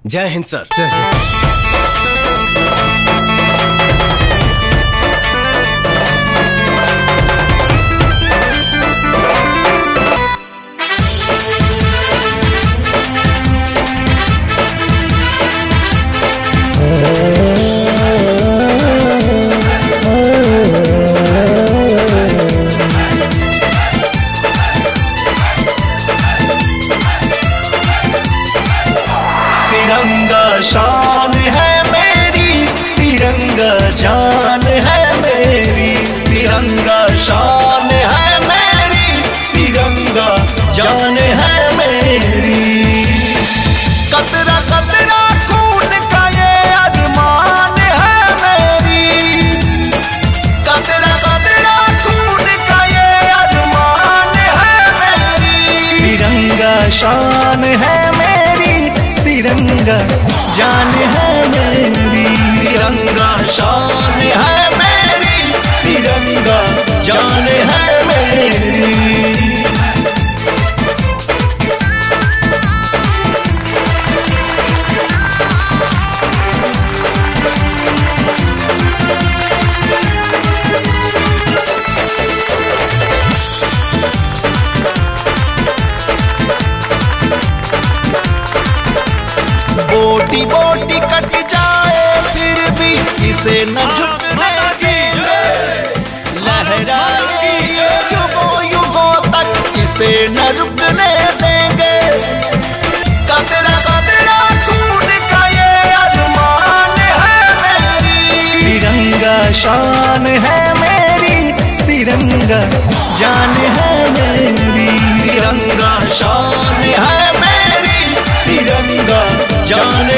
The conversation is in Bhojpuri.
जय हिंद सर। जय हिंद। तिरंगा शान है मेरी, तिरंगा जान है मेरी, तिरंगा शान है मेरी, तिरंगा जान है मेरी। कतरा कतरा खून का ये अरमान है मेरी, कतरा कतरा खून का ये अरमान है मेरी। तिरंगा शान है मेरी, तिरंगा जान है मेरी, तिरंगा शान है मेरी, तिरंगा जान है मेरी। बोटी बोटी कट जाए फिर भी इसे न झुकने देंगे, लहराएगी युगों युगों तक इसे न रुकने देंगे। कतरा कतरा खून का ये अरमान है मेरी, तिरंगा शान है मेरी, तिरंगा जान है मेरी, तिरंगा शान है मेरी, तिरंगा जान